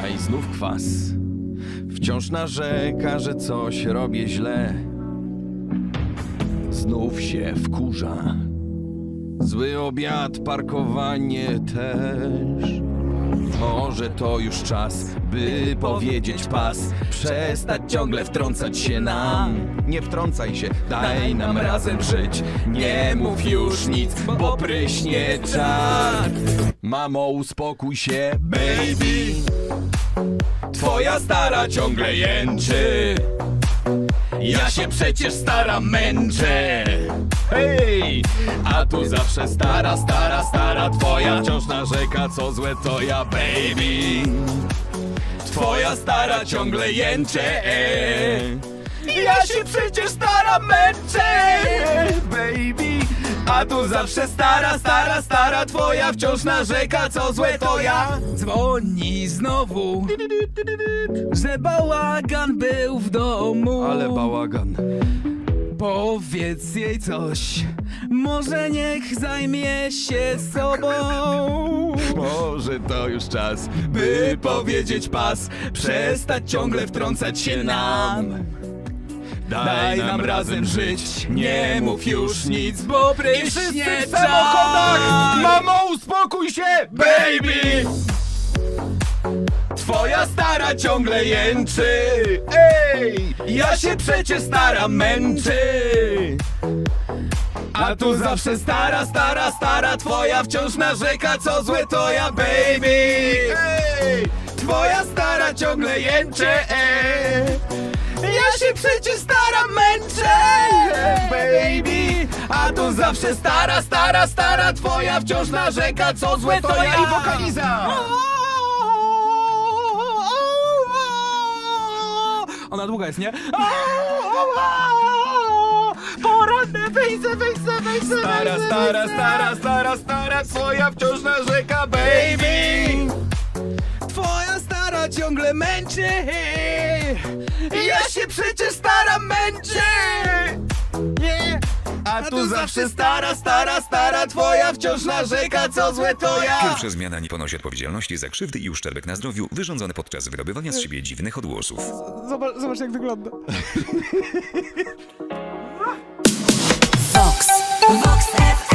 i znów kwas. Wciąż narzeka, że coś robię źle. Znów się wkurza. Zły obiad, parkowanie też. Może to już czas, by powiedzieć pas. Przestać ciągle wtrącać się nam. Nie wtrącaj się, daj nam razem żyć. Nie mów już nic, bo pryśnie czar. Mamo, uspokój się, baby. Twoja stara ciągle jęczy. Ja się przecież stara męczę. Hej! A tu zawsze stara, stara, stara twoja wciąż narzeka, co złe to ja, baby. Twoja stara ciągle jęcze. Ja się przecież stara męczę, baby. A tu zawsze stara, stara, stara twoja wciąż narzeka, co złe to ja. Dzwoni znowu, że bałagan był w domu. Ale bałagan. Powiedz jej coś, może niech zajmie się sobą. Może to już czas, by powiedzieć pas. Przestać ciągle wtrącać się nam. Daj nam razem żyć, nie mów już nic, bo pryśnie w czar. samochodach! Mamo, uspokój się, baby. Twoja stara ciągle jęczy. Ej, ja się przecież stara męczy. A tu zawsze stara, stara, stara twoja wciąż narzeka, co złe to ja, baby. Ej, twoja stara ciągle jęczy. Ja się przecież stara męczę, baby. A tu zawsze stara, stara, stara twoja wciąż narzeka, co złe to ja. I wokaliza. Ona długa jest, nie? Poranne wejście. Stara, stara, stara, stara, stara twoja wciąż narzeka, baby. Twoja stara ciągle męczy. Ja się przecież stara męczę. A tu zawsze stara, stara, stara twoja wciąż narzeka, co złe to ja. Pierwsza zmiana nie ponosi odpowiedzialności za krzywdy i uszczerbek na zdrowiu wyrządzone podczas wydobywania z siebie dziwnych odgłosów. Zobacz jak wygląda. Vox FM.